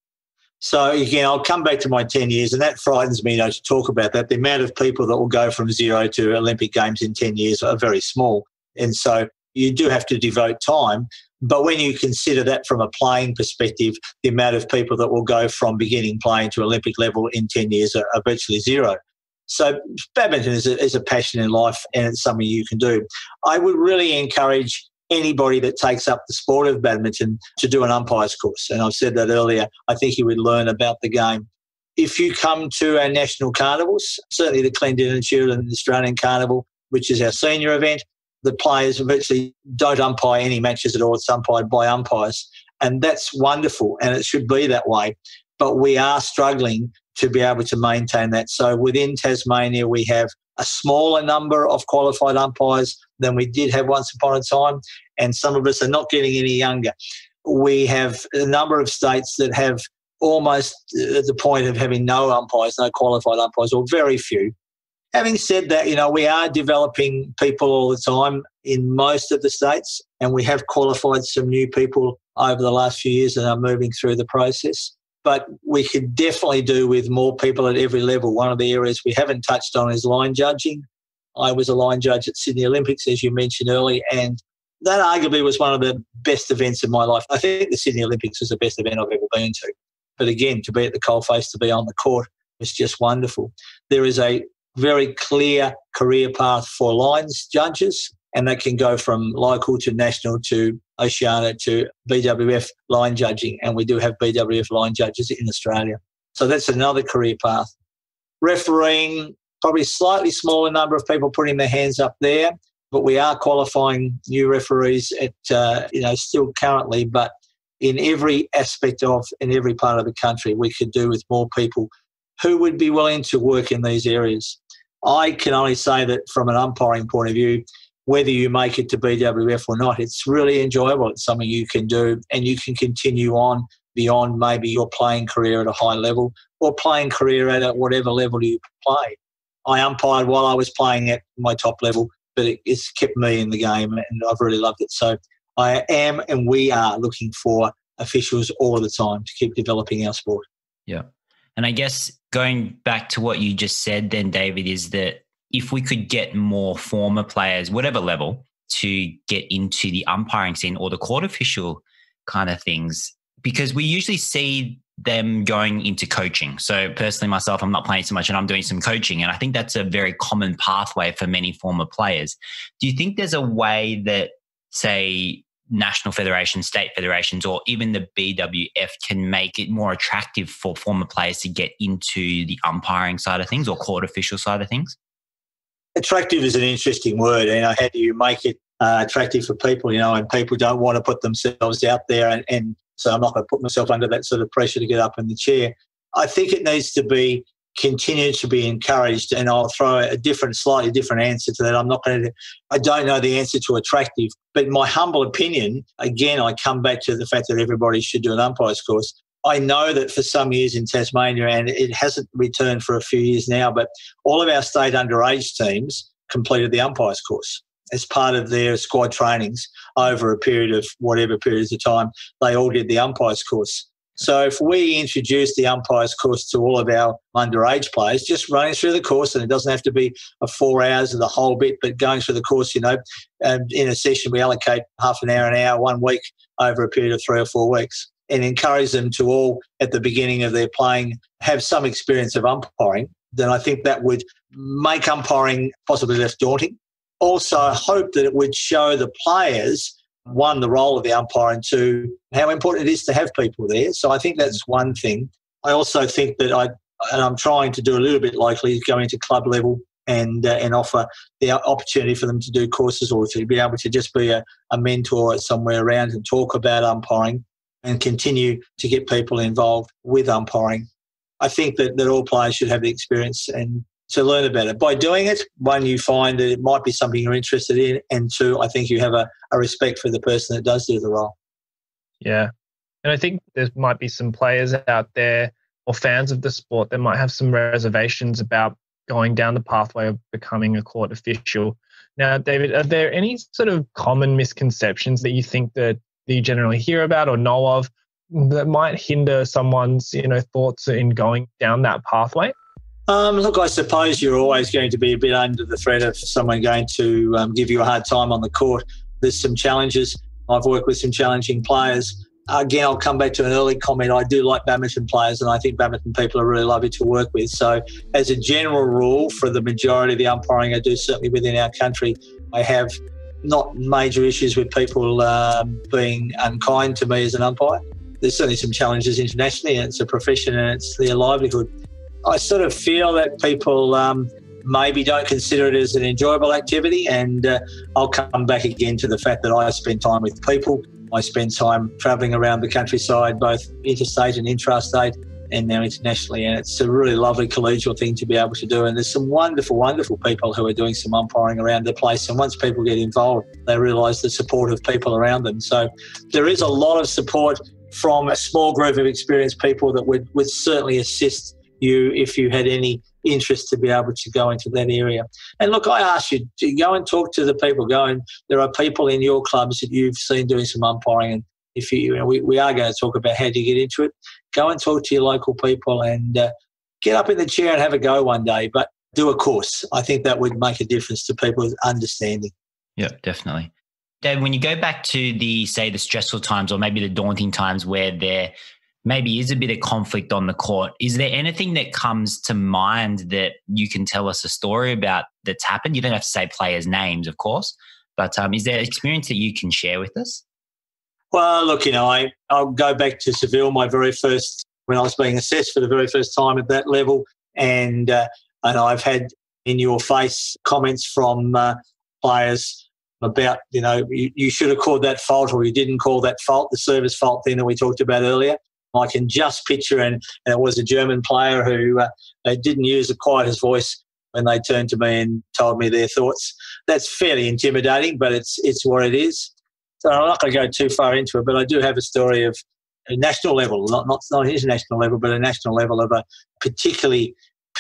So again, I'll come back to my 10 years, and that frightens me to talk about that. The amount of people that will go from zero to Olympic Games in 10 years are very small. And so you do have to devote time. But when you consider that from a playing perspective, the amount of people that will go from beginning playing to Olympic level in 10 years are virtually zero. So badminton is a passion in life, and it's something you can do. I would really encourage anybody that takes up the sport of badminton to do an umpire's course. And I've said that earlier. I think you would learn about the game. If you come to our national carnivals, certainly the Clendon and Sheridan Australian Carnival, which is our senior event, the players virtually don't umpire any matches at all. It's umpired by umpires. And that's wonderful, and it should be that way. But we are struggling to be able to maintain that. So within Tasmania, we have a smaller number of qualified umpires than we did have once upon a time, and some of us are not getting any younger. We have a number of states that have almost at the point of having no umpires, no qualified umpires, or very few. Having said that, we are developing people all the time in most of the states, and we have qualified some new people over the last few years and are moving through the process. But we could definitely do with more people at every level. One of the areas we haven't touched on is line judging. I was a line judge at Sydney Olympics, as you mentioned earlier, and that arguably was one of the best events of my life. I think the Sydney Olympics was the best event I've ever been to. But again, to be at the coalface, to be on the court, was just wonderful. There is a very clear career path for lines judges, and that can go from local to national to Oceania to BWF line judging, and we do have BWF line judges in Australia. So that's another career path. Refereeing, probably slightly smaller number of people putting their hands up there, but we are qualifying new referees at still currently, but in every aspect in every part of the country, we could do with more people who would be willing to work in these areas. I can only say that from an umpiring point of view, whether you make it to BWF or not, it's really enjoyable. It's something you can do, and you can continue on beyond maybe your playing career at a high level or playing career at whatever level you play. I umpired while I was playing at my top level, but it's kept me in the game, and I've really loved it. So I am, and we are looking for officials all the time to keep developing our sport. Yeah. And I guess going back to what you just said then, David, is that if we could get more former players, whatever level, to get into the umpiring scene or the court official kind of things, because we usually see them going into coaching. So personally, myself, I'm not playing so much and I'm doing some coaching. And I think that's a very common pathway for many former players. Do you think there's a way that, say, national federations, state federations, or even the BWF can make it more attractive for former players to get into the umpiring side of things or court official side of things? Attractive is an interesting word. How do you make it attractive for people, and people don't want to put themselves out there, and so I'm not going to put myself under that sort of pressure to get up in the chair. I think it needs to be continued to be encouraged, and I'll throw a slightly different answer to that. I don't know the answer to attractive, but in my humble opinion, again, I come back to the fact that everybody should do an umpire's course. I know that for some years in Tasmania, and it hasn't returned for a few years now, but all of our state underage teams completed the umpire's course as part of their squad trainings over a period of whatever periods of time. They all did the umpire's course. So if we introduce the umpire's course to all of our underage players, just running through the course, and it doesn't have to be 4 hours of the whole bit, but going through the course, in a session we allocate half an hour, 1 week over a period of 3 or 4 weeks, and encourage them to all, at the beginning of their playing, have some experience of umpiring, then I think that would make umpiring possibly less daunting. Also, I hope that it would show the players, one, the role of the umpire, and two, how important it is to have people there. So I think that's one thing. I also think that I'm trying to do a little bit locally, go into club level and offer the opportunity for them to do courses, or to be able to just be a mentor somewhere around and talk about umpiring and continue to get people involved with umpiring. I think that all players should have the experience and to learn about it. By doing it, one, you find that it might be something you're interested in, and two, I think you have a respect for the person that does do the role. Yeah. And I think there might be some players out there or fans of the sport that might have some reservations about going down the pathway of becoming a court official. Now, David, are there any sort of common misconceptions that you think that you generally hear about or know of that might hinder someone's, thoughts in going down that pathway? Look, I suppose you're always going to be a bit under the threat of someone going to give you a hard time on the court. There's some challenges. I've worked with some challenging players. Again, I'll come back to an early comment. I do like badminton players, and I think badminton people are really lovely to work with. So as a general rule, for the majority of the umpiring I do, certainly within our country, I have not major issues with people being unkind to me as an umpire. There's certainly some challenges internationally, and it's a profession and it's their livelihood. I sort of feel that people maybe don't consider it as an enjoyable activity, and I'll come back again to the fact that I spend time with people. I spend time travelling around the countryside, both interstate and intrastate, and now internationally, and it's a really lovely collegial thing to be able to do. And there's some wonderful, wonderful people who are doing some umpiring around the place, and once people get involved, they realise the support of people around them. So there is a lot of support from a small group of experienced people that would certainly assist you if you had any interest to be able to go into that area. And look, I ask you to go and talk to the people. There are people in your clubs that you've seen doing some umpiring, and if we are going to talk about how to get into it. Go and talk to your local people and get up in the chair and have a go one day, but do a course. I think that would make a difference to people's understanding. Yeah, definitely. Dave, when you go back to the stressful times or maybe the daunting times where there maybe is a bit of conflict on the court, is there anything that comes to mind that you can tell us a story about that's happened? You don't have to say players' names, of course, but is there an experience that you can share with us? Well, look, I'll go back to Seville, my very first, when I was being assessed for the very first time at that level, and I've had in-your-face comments from players about, you should have called that fault or you didn't call that fault, the service fault thing that we talked about earlier. I can just picture, and it was a German player who didn't use quite his voice when they turned to me and told me their thoughts. That's fairly intimidating, but it's what it is. So I'm not going to go too far into it, but I do have a story of a national level, not international level, but a national level of a particularly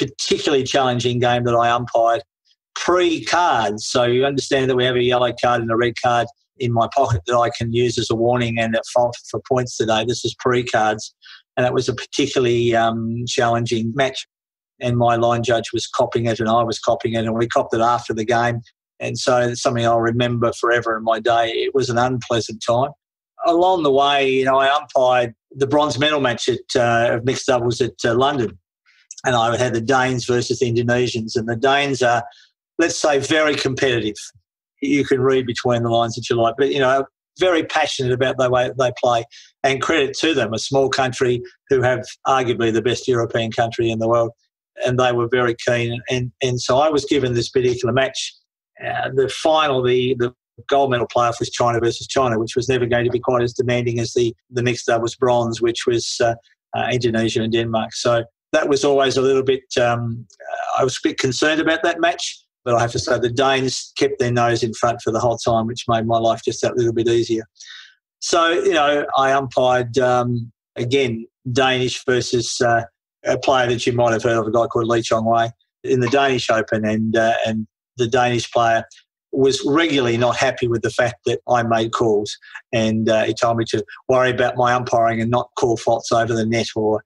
challenging game that I umpired pre-cards. So you understand that we have a yellow card and a red card in my pocket that I can use as a warning and at fault for points today. This is pre-cards, and it was a particularly challenging match. And my line judge was copying it and I was copying it, and we copped it after the game. And so it's something I'll remember forever in my day. It was an unpleasant time. Along the way, I umpired the bronze medal match of mixed doubles at London, and I had the Danes versus the Indonesians. And the Danes are, let's say, very competitive. You can read between the lines if you like, but, very passionate about the way they play, and credit to them, a small country who have arguably the best European country in the world, and they were very keen. And so I was given this particular match. The final, the gold medal playoff was China versus China, which was never going to be quite as demanding as the mixed doubles bronze, which was Indonesia and Denmark. So that was always a little bit, I was a bit concerned about that match, but I have to say the Danes kept their nose in front for the whole time, which made my life just that little bit easier. So, I umpired, again, Danish versus a player that you might have heard of, a guy called Lee Chong Wei, in the Danish Open, and the Danish player was regularly not happy with the fact that I made calls, and he told me to worry about my umpiring and not call faults over the net. Or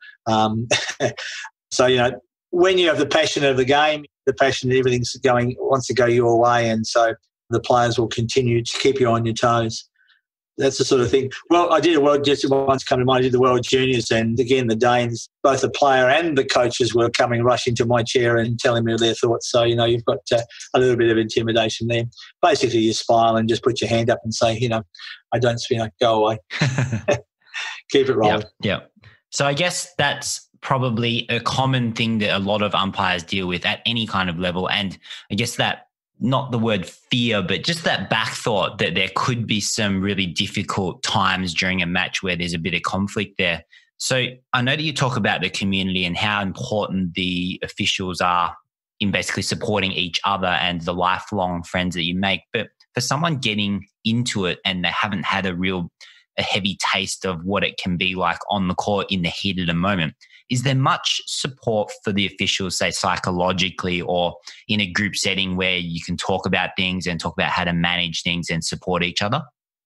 so, when you have the passion of the game, the passion, everything's wants to go your way, and so the players will continue to keep you on your toes. That's the sort of thing. Well, I did a World, just once come to mind, I did the World Juniors, and again, the Danes, both the player and the coaches were rushing to my chair and telling me their thoughts. So, you've got a little bit of intimidation there. Basically, you smile and just put your hand up and say, I don't spin, go away. Keep it rolling. Yeah. So I guess that's probably a common thing that a lot of umpires deal with at any kind of level. And I guess that, not the word fear, but just that back thought that there could be some really difficult times during a match where there's a bit of conflict there. So I know that you talk about the community and how important the officials are in basically supporting each other and the lifelong friends that you make. But for someone getting into it and they haven't had a heavy taste of what it can be like on the court in the heat of the moment, is there much support for the officials, say psychologically or in a group setting where you can talk about things and talk about how to manage things and support each other?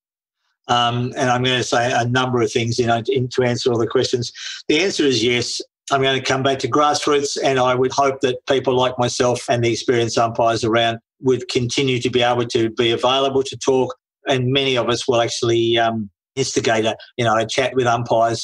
And I'm going to say a number of things, to answer all the questions. The answer is yes. I'm going to come back to grassroots, and I would hope that people like myself and the experienced umpires around would continue to be able to be available to talk, and many of us will actually instigate a chat with umpires,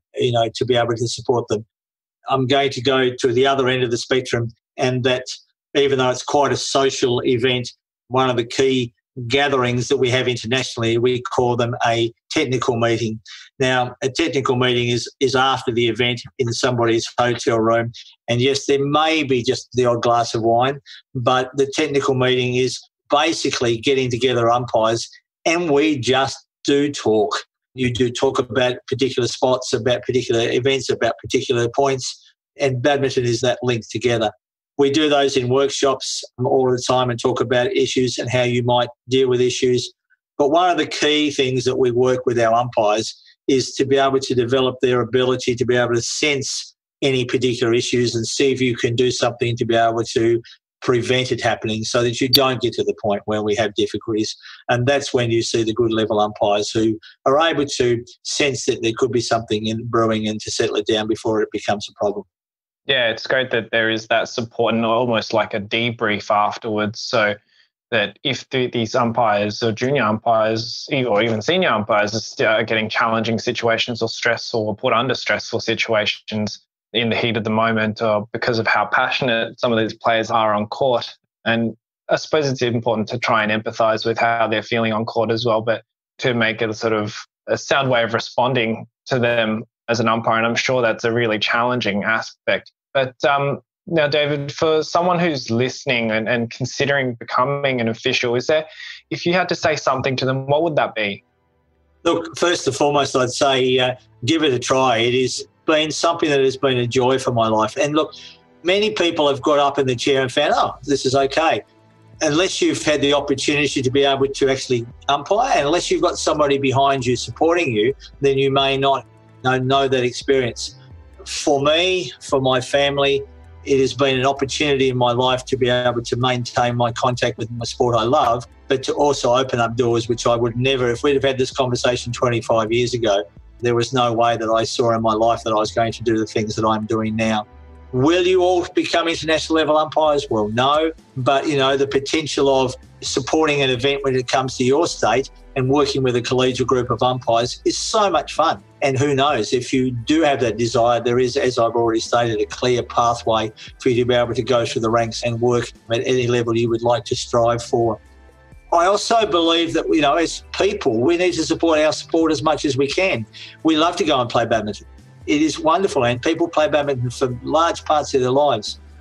to be able to support them. I'm going to go to the other end of the spectrum, and that even though it's quite a social event, one of the key gatherings that we have internationally, we call them a technical meeting. Now, a technical meeting is after the event in somebody's hotel room, and yes, there may be just the odd glass of wine, but the technical meeting is basically getting together umpires, and we just do talk. You do talk about particular spots, about particular events, about particular points, and badminton is that linked together. We do those in workshops all the time and talk about issues and how you might deal with issues. But one of the key things that we work with our umpires is to be able to develop their ability to be able to sense any particular issues and see if you can do something to be able to prevent it happening so that you don't get to the point where we have difficulties. And that's when you see the good level umpires who are able to sense that there could be something in brewing and to settle it down before it becomes a problem. Yeah, it's great that there is that support and almost like a debrief afterwards, so that if these umpires or junior umpires or even senior umpires are getting challenging situations or stressful or put under stressful situations in the heat of the moment or because of how passionate some of these players are on court. And I suppose it's important to try and empathise with how they're feeling on court as well, but to make it a sort of a sound way of responding to them as an umpire. And I'm sure that's a really challenging aspect. But now, David, for someone who's listening and considering becoming an official, if you had to say something to them, what would that be? Look, first and foremost, I'd say give it a try. It has been something that has been a joy for my life. And look, many people have got up in the chair and found, this is okay. Unless you've had the opportunity to be able to actually umpire, and unless you've got somebody behind you supporting you, then you may not know that experience. For me, for my family, it has been an opportunity in my life to be able to maintain my contact with my sport I love, but to also open up doors which I would never, if we'd have had this conversation 25 years ago, there was no way that I saw in my life that I was going to do the things that I'm doing now. Will you all become international level umpires? Well, no, but the potential of supporting an event when it comes to your state and working with a collegial group of umpires is so much fun. And who knows, if you do have that desire, there is, as I've already stated, a clear pathway for you to be able to go through the ranks and work at any level you would like to strive for. I also believe that, as people, we need to support our sport as much as we can. We love to go and play badminton. It is wonderful, and people play badminton for large parts of their lives.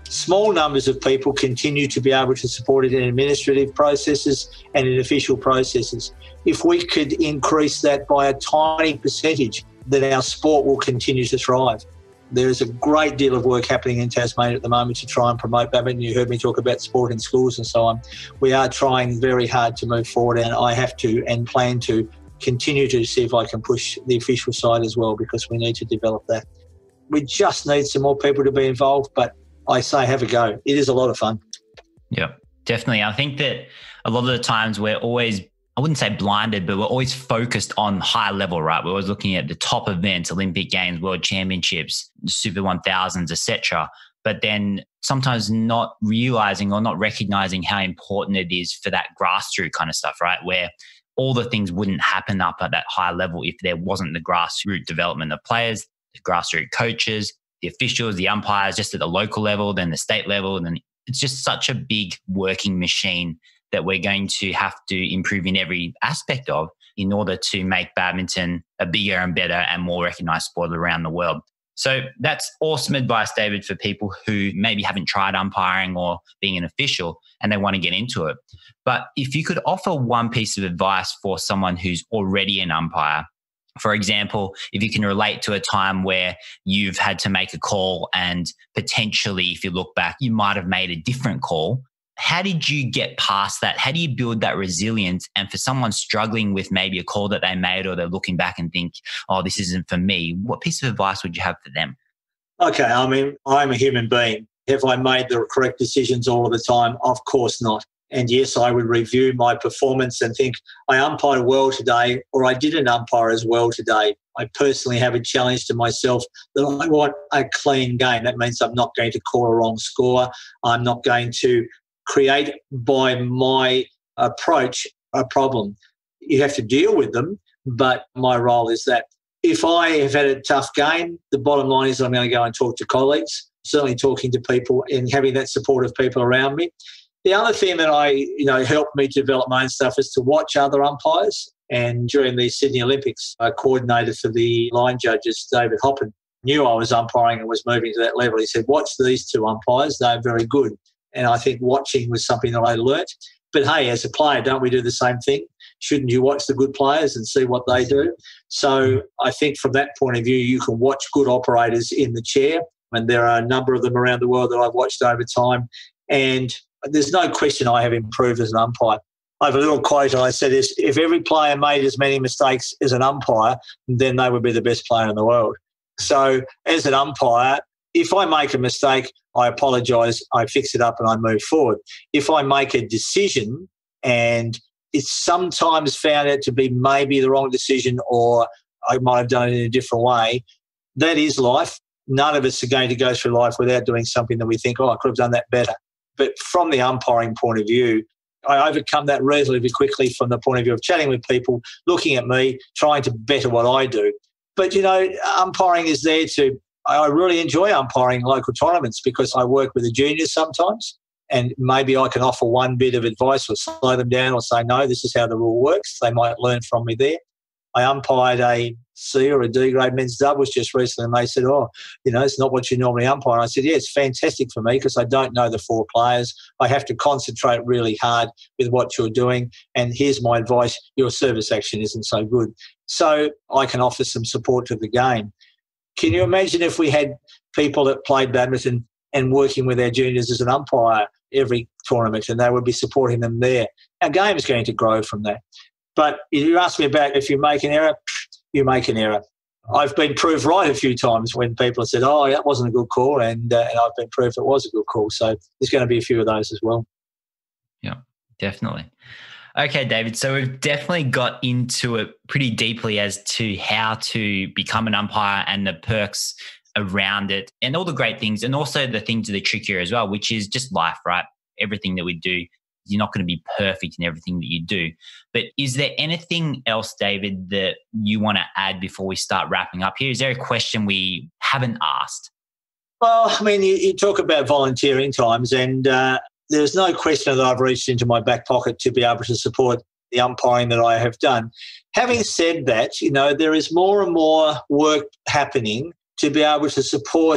Small numbers of people continue to be able to support it in administrative processes and in official processes. If we could increase that by a tiny percentage, then our sport will continue to thrive. There is a great deal of work happening in Tasmania at the moment to try and promote badminton. You heard me talk about sport in schools and so on. We are trying very hard to move forward, and I have to and plan to continue to see if I can push the official side as well, because we need to develop that. We just need some more people to be involved, but I say have a go. It is a lot of fun. Yeah, definitely. I think that a lot of the times we're always, I wouldn't say blinded, but we're always focused on high level, right? We're always looking at the top events, Olympic Games, World Championships, Super 1000s, etc. But then sometimes not realizing or not recognizing how important it is for that grassroots kind of stuff, right? Where all the things wouldn't happen up at that high level if there wasn't the grassroots development of players, the grassroots coaches, the officials, the umpires, just at the local level, then the state level. And then it's just such a big working machine that we're going to have to improve in every aspect of in order to make badminton a bigger and better and more recognised sport around the world. So that's awesome advice, David, for people who maybe haven't tried umpiring or being an official and they want to get into it. But if you could offer one piece of advice for someone who's already an umpire, for example, if you can relate to a time where you've had to make a call and potentially, if you look back, you might have made a different call. How did you get past that? How do you build that resilience? And for someone struggling with maybe a call that they made, or they're looking back and think, oh, this isn't for me, what piece of advice would you have for them? Okay, I mean, I'm a human being. Have I made the correct decisions all of the time? Of course not. And yes, I would review my performance and think, I umpired well today, or I didn't umpire as well today. I personally have a challenge to myself that I want a clean game. That means I'm not going to call a wrong score. I'm not going to create by my approach a problem. You have to deal with them, but my role is that if I have had a tough game, the bottom line is I'm going to go and talk to colleagues, certainly talking to people and having that support of people around me. The other thing that helped me develop my own stuff is to watch other umpires. And during the Sydney Olympics, I coordinated for the line judges. David Hoppen knew I was umpiring and was moving to that level. He said, watch these two umpires, they're very good. And I think watching was something that I learnt. But hey, as a player, don't we do the same thing? Shouldn't you watch the good players and see what they do? So I think from that point of view, you can watch good operators in the chair. And there are a number of them around the world that I've watched over time. And there's no question I have improved as an umpire. I have a little quote, and I said this: if every player made as many mistakes as an umpire, then they would be the best player in the world. So as an umpire, if I make a mistake, I apologise, I fix it up and I move forward. If I make a decision and it's sometimes found out to be maybe the wrong decision, or I might have done it in a different way, that is life. None of us are going to go through life without doing something that we think, oh, I could have done that better. But from the umpiring point of view, I overcome that relatively quickly from the point of view of chatting with people, looking at me, trying to better what I do. But, umpiring is there to... I really enjoy umpiring local tournaments because I work with the juniors sometimes, and maybe I can offer one bit of advice or slow them down or say, no, this is how the rule works. They might learn from me there. I umpired a C or a D grade men's doubles just recently, and they said, it's not what you normally umpire. And I said, yeah, it's fantastic for me because I don't know the four players. I have to concentrate really hard with what you're doing. And here's my advice: your service action isn't so good. So I can offer some support to the game. Can you imagine if we had people that played badminton and working with our juniors as an umpire every tournament, and they would be supporting them there? Our game is going to grow from that. But if you ask me about if you make an error, you make an error. I've been proved right a few times when people have said, oh, that wasn't a good call, and I've been proved it was a good call. So there's going to be a few of those as well. Yeah, definitely. Okay, David, so we've definitely got into it pretty deeply as to how to become an umpire and the perks around it and all the great things, and also the things that are trickier as well, which is just life, right? Everything that we do, you're not going to be perfect in everything that you do. But is there anything else, David, that you want to add before we start wrapping up here? Is there a question we haven't asked? Well, I mean, you talk about volunteering times, and there's no question that I've reached into my back pocket to be able to support the umpiring that I have done. Having said that, there is more and more work happening to be able to support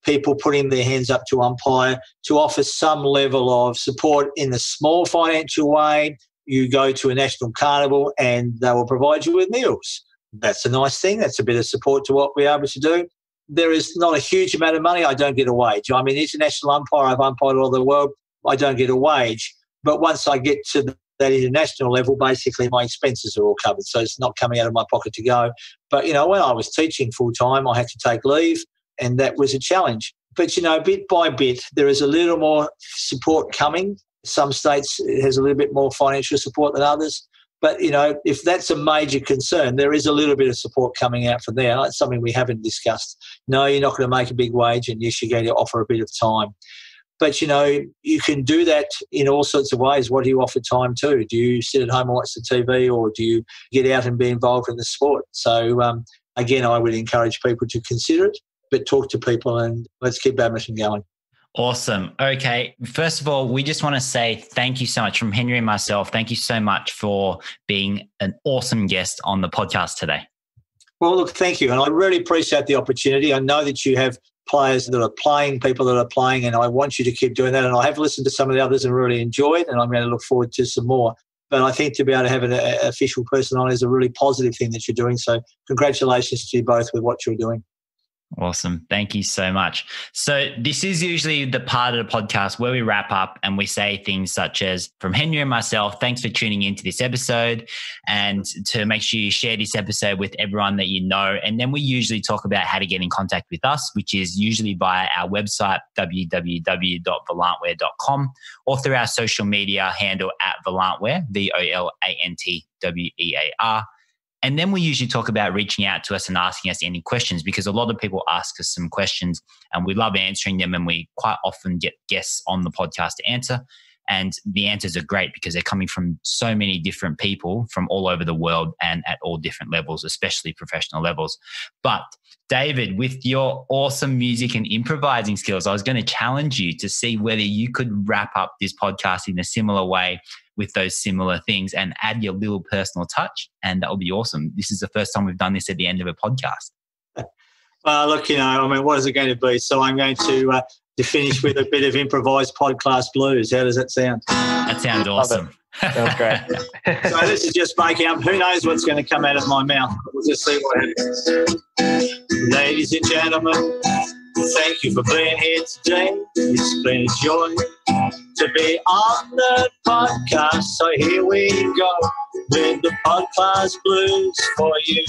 people putting their hands up to umpire, to offer some level of support in a small financial way. You go to a national carnival and they will provide you with meals. That's a nice thing. That's a bit of support to what we're able to do. There is not a huge amount of money. I don't get a wage. I'm an international umpire. I've umpired all over the world. I don't get a wage. But once I get to that international level, basically my expenses are all covered. So it's not coming out of my pocket to go. But, when I was teaching full-time, I had to take leave, and that was a challenge. But, bit by bit, there is a little more support coming. Some states it has a little bit more financial support than others. But, if that's a major concern, there is a little bit of support coming out from there. That's something we haven't discussed. No, you're not going to make a big wage, and yes, you're going to offer a bit of time. But, you can do that in all sorts of ways. What do you offer time to? Do you sit at home and watch the TV, or do you get out and be involved in the sport? So, again, I would encourage people to consider it, but talk to people and let's keep badminton going. Awesome. Okay. First of all, we just want to say thank you so much from Henry and myself. Thank you so much for being an awesome guest on the podcast today. Well, look, thank you. And I really appreciate the opportunity. I know that you have players that are playing, people that are playing, and I want you to keep doing that. And I have listened to some of the others and really enjoyed, and I'm going to look forward to some more. But I think to be able to have an official person on is a really positive thing that you're doing. So congratulations to you both with what you're doing. Awesome. Thank you so much. So this is usually the part of the podcast where we wrap up and we say things such as, from Henry and myself, thanks for tuning into this episode, and to make sure you share this episode with everyone that you know. And then we usually talk about how to get in contact with us, which is usually via our website, www.volantwear.com, or through our social media handle @Volantwear, VOLANTWEAR. And then we usually talk about reaching out to us and asking us any questions, because a lot of people ask us some questions and we love answering them, and we quite often get guests on the podcast to answer. And the answers are great because they're coming from so many different people from all over the world and at all different levels, especially professional levels. But David, with your awesome music and improvising skills, I was going to challenge you to see whether you could wrap up this podcast in a similar way with those similar things and add your little personal touch. And that would be awesome. This is the first time we've done this at the end of a podcast. Well, look, what is it going to be? So I'm going to finish with a bit of improvised podcast blues. How does that sound? That sounds awesome. Sounds great. So this is just making up. Who knows what's going to come out of my mouth? We'll just see what happens. Ladies and gentlemen, thank you for being here today. It's been a joy to be on the podcast. So here we go with the podcast blues for you.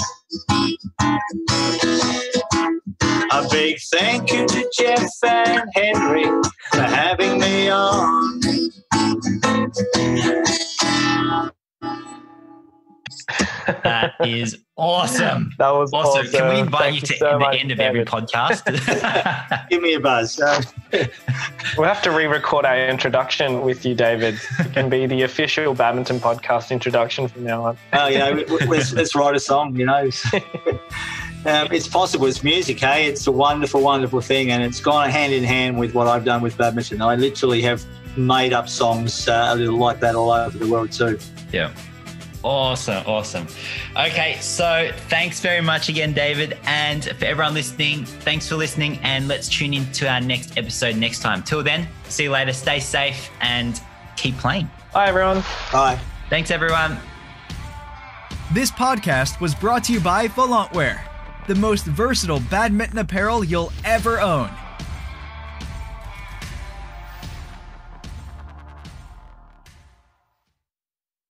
A big thank you to Jeff and Henry for having me on. That is awesome. That was awesome. Can we invite Thank you to so the much, end of David. every podcast? Give me a buzz. We'll have to re-record our introduction with you, David. It can be the official badminton podcast introduction from now on. Let's write a song, It's possible. It's music, hey? It's a wonderful, wonderful thing, and it's gone hand in hand with what I've done with badminton. I literally have made up songs a little like that all over the world too. Yeah. Awesome. Okay, so thanks very much again, David. And for everyone listening, thanks for listening, and let's tune in to our next episode next time. Till then, see you later. Stay safe and keep playing. Bye, everyone. Bye. Thanks, everyone. This podcast was brought to you by Volantwear, the most versatile badminton apparel you'll ever own.